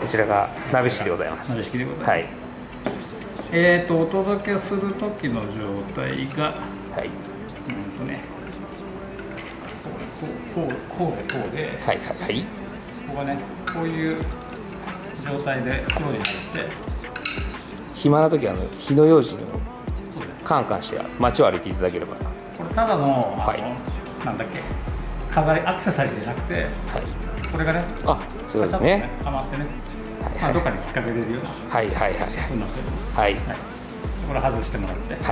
こちらが鍋敷きでございます。 鍋敷きでございます。はい。お届けする時の状態が、はい。こうで、はいはいはい。ここがね、こういう状態で料理にして。 暇な時は火の用心をカンカンして街を歩いていただければ。 これただのなんだっけ、飾りアクセサリーじゃなくて、はい、これがね、あ、 そうですね。 はまってね、まあどっかに引っ掛けれるような、 はいはいはいはい。 はい。これ外してもらって、はい。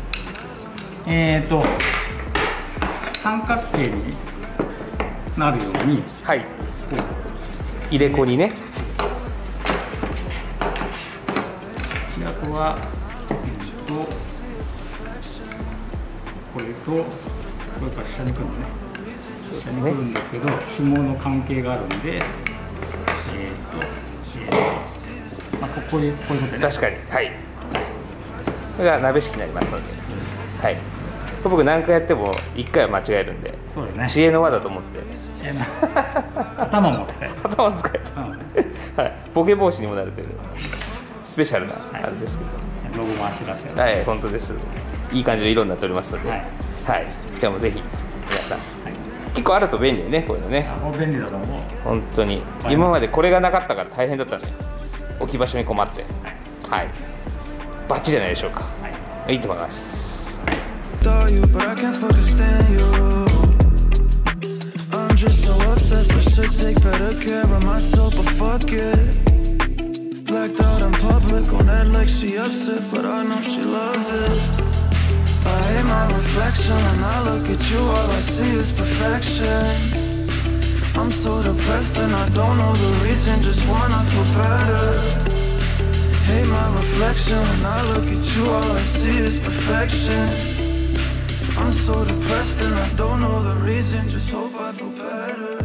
三角形になるように、はい。 入れ子にね。 であとはこれから下に来るのね。下に来るんですけど、紐の関係があるんで、まあこういうことでね。 確かに、はい。これが鍋敷きになりますので、はい。僕何回やっても1回は間違えるんで、 そうだね。 知恵の輪だと思って。 頭も使える。 頭も使える。はい。ボケ防止にもなるというスペシャルなあれですけど。 ロゴもあしらって。 はい、本当です。いい感じの色になっておりますので、はい。じゃあもうぜひ皆さん。結構あると便利ね、こういうのね。 便利だと思う。 本当に今までこれがなかったから大変だったね。置き場所に困って、はい。バッチリじゃないでしょうか。はい、いいと思います。 I hate my reflection and I look at you, all I see is perfection. I'm so depressed and I don't know the reason, just wanna feel better. Hate my reflection and I look at you, all I see is perfection. I'm so depressed and I don't know the reason, just hope I feel better.